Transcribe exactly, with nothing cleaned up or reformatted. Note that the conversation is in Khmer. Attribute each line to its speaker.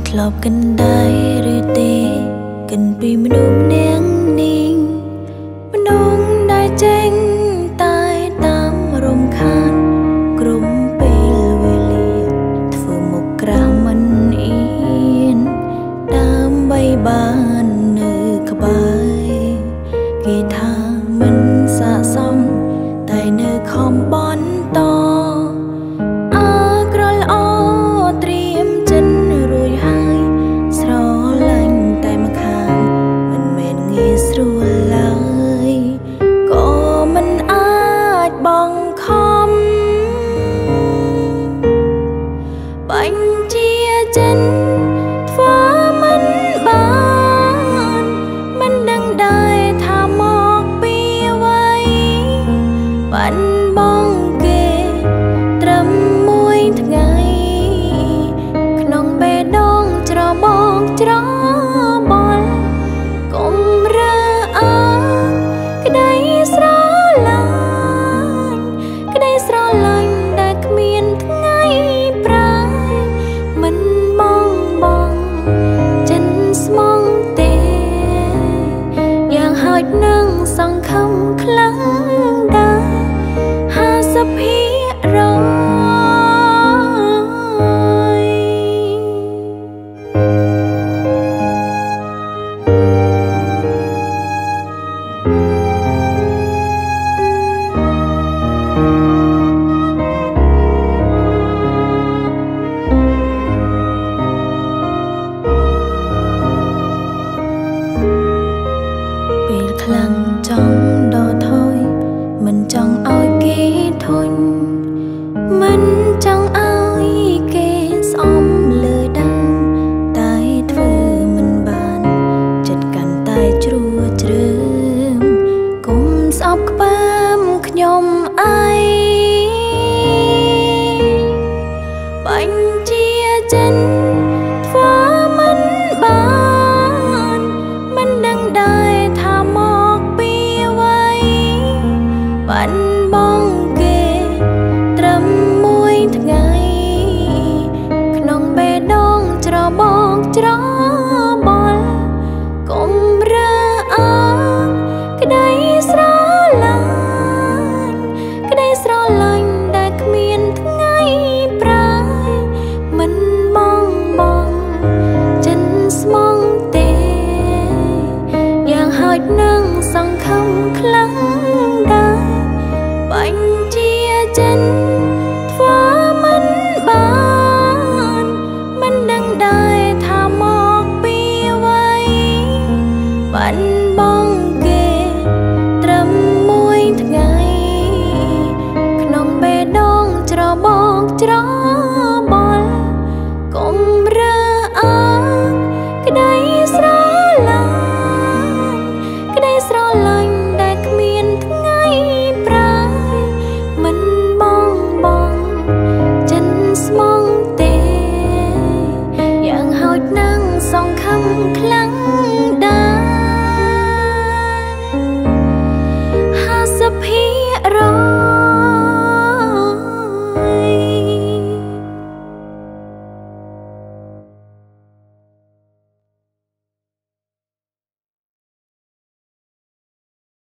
Speaker 1: ធ្លាប់កិនដែរឬទេកិនពីមនុស្សម្នាក់នេះមនុស្សដែលចេញតែតាមរំខានក្រុមពេលវេលាធ្វើមុខក្រាស់មិនអៀនដើម្បីបាននៅក្បែរគេថាមិនស័ក្តិសមតែនៅខំបន្តបញ្ជាចិនធ្វើមិនបានមិនដឹងដែរថាមកពីអ្វីបានបងគេត្រឹមមួយថ្ងៃក្នុងបេះដូងច្របូកច្របល់កុំរើអើក្តីស្រឡាញ់ក្តីស្រឡាញ់ដែលគ្មានថ្ងៃប្រាមិនបងបងចិនស្មងទេយ៉ាងហោចនឹងសង្ឃឹមខ្លាំងដែរហាសិបភាគរយខ្លាំងចង់ដកថយមិនចង់ឲ្យគេធុញមិនចង់ឲ្យគេស្អមលើដើមតែធ្វើមិនបានចិត្តកាន់តែជ្រួជ្រើមកុំស្អប់ក្បើមខ្ញុំអីបញ្ជាចិនធ្វើមិនបានមិនដឹងដែរបានបងគេត្រឹមមួយថ្ងៃក្នុងបេះដូងច្របូកច្របល់កុំរើអើក្តីស្រឡាញ់ក្តីស្រឡាញ់ដែលគ្មានថ្ងៃប្រាយមិនបងបងចិនស្មងទេយ៉ាងហោចនឹងសង្ឃឹមខ្លាំងដែរបញ្ជាចិនធ្វើមិនបានមិនដឹងដែរថាមកពីអ្វីបានបងគេត្រឹមមួយថ្ងៃក្នុងបេះដូងច្របូកច្របល់កុំរើអើក្តីស្រឡាញ់ក្តីស្រឡាញ់ដែលគ្មានថ្ងៃប្រាមិនបងបងចិនស្មងទេយ៉ាងហោចនឹងសង្ឃឹមខ្លាំង